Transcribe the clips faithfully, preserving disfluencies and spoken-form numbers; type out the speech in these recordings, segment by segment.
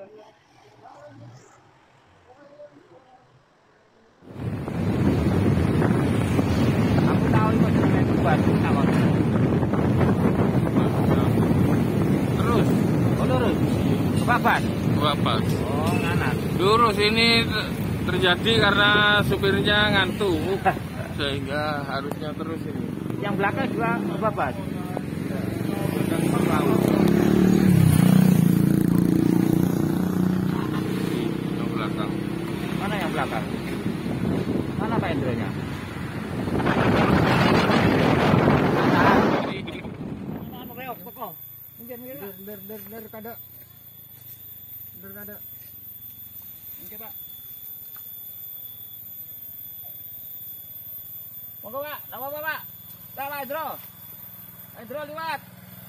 Aku tahu itu jenenge batu apa. Terus, oh lurus. Babat. Babat. Oh, nganan. Lurus ini terjadi karena supirnya ngantuk. Sehingga harusnya terus ini. Yang belakang juga babat. Yang belakang. Mana yang belakang? Mana Pak Endronya? Der der der kada. Der kada. Oke, Pak. Monggo, Pak. Apa apa, Pak? Lah, Pak Endro. Endro liwat.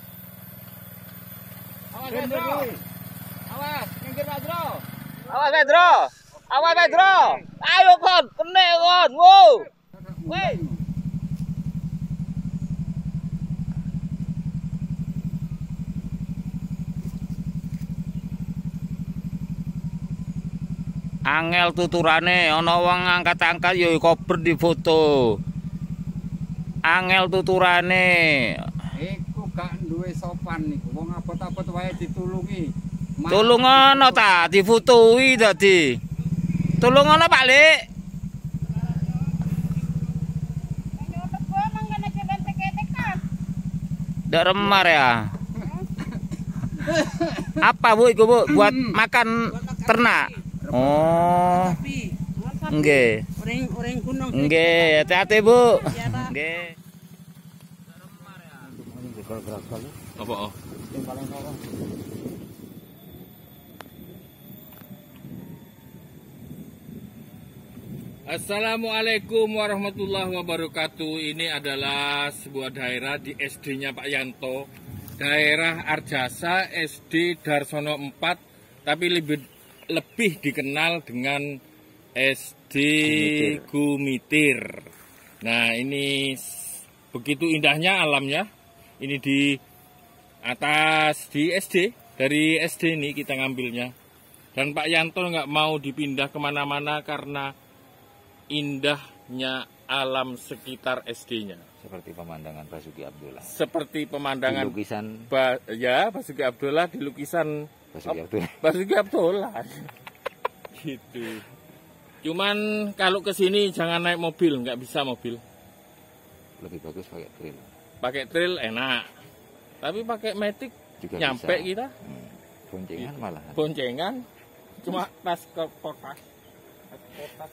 Awas, Endro. Awas, minggir Pak Endro. Awas, Endro. Awas, Endro. Ayo, kon. Kene, kon. Wow. Woi. Angel tuturane, ana wong angkat-angkat ya kober di foto. Angel tuturane. Iku gak duwe sopan niku. Wong abot-abot wae ditulungi. Tulungono ta, difotoi dadi. Tulungono Pak Lik. Ndak remar ya. Apa Bu iku Bu? Buat makan ternak. Oh. Nggih. Orang-orang gunung. Nggih, hati-hati Bu. Nggih. Apa oh? Assalamualaikum warahmatullahi wabarakatuh. Ini adalah sebuah daerah di S D-nya Pak Yanto. Daerah Arjasa S D Darsono empat, tapi lebih lebih dikenal dengan S D Gumitir. Nah, ini begitu indahnya alamnya. Ini di atas di S D, dari S D ini kita ngambilnya. Dan Pak Yanto nggak mau dipindah kemana-mana karena indahnya alam sekitar S D-nya. Seperti pemandangan Basuki Abdullah. Seperti pemandangan di lukisan ba, ya Basuki Abdullah di lukisan Basuki Abdullah. Basuki Abdullah. Gitu. Cuman kalau ke sini jangan naik mobil, nggak bisa mobil. Lebih bagus pakai trail. Pakai trail enak. Tapi pakai matic Juga nyampe bisa. kita. Hmm. Boncengan malah. Boncengan cuma pas ke kota. Pas kota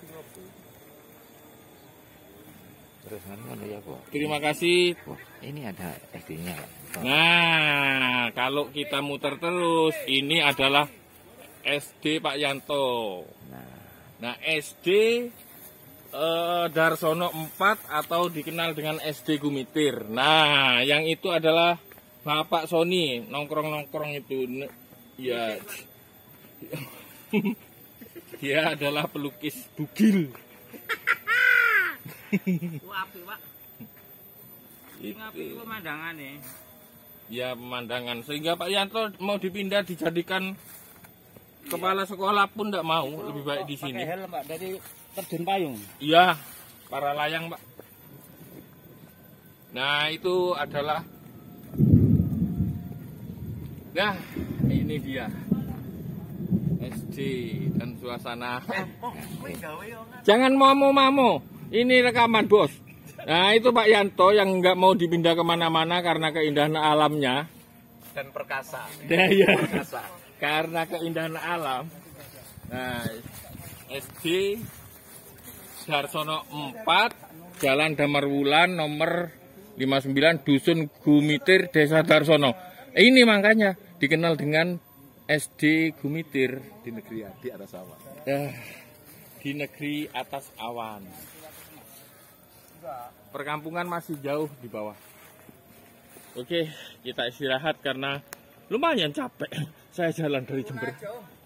Terus mana ya Bu? Terima kasih. Wah, ini ada S D-nya. Nah, kalau kita muter terus, ini adalah S D Pak Yanto. Nah, Nah, S D eh, Darsono empat atau dikenal dengan S D Gumitir. Nah, yang itu adalah Bapak Sony, nongkrong-nongkrong itu. Ya, dia adalah pelukis bugil. apik, Pak. Itu. Apik pemandangan nih. Ya, pemandangan. Sehingga Pak Yanto mau dipindah dijadikan kepala sekolah pun tidak mau, lebih baik di sini. Pakai helm, Pak, dari terjun payung. Iya, para layang, Pak. Nah, itu adalah. Nah, ini dia S D dan suasana. Jangan mamo-mamo. Ini rekaman, Bos. Nah, itu Pak Yanto yang nggak mau dipindah kemana-mana karena keindahan alamnya. Dan perkasa. Nah, ya. Karena keindahan alam. Nah, S D Darsono empat, Jalan Damarwulan nomor lima puluh sembilan, Dusun Gumitir, Desa Darsono. Ini makanya dikenal dengan S D Gumitir. Di negeri di atas awan. Eh, di negeri atas awan. Perkampungan masih jauh di bawah. Oke, kita istirahat karena lumayan capek. Saya jalan dari Jember.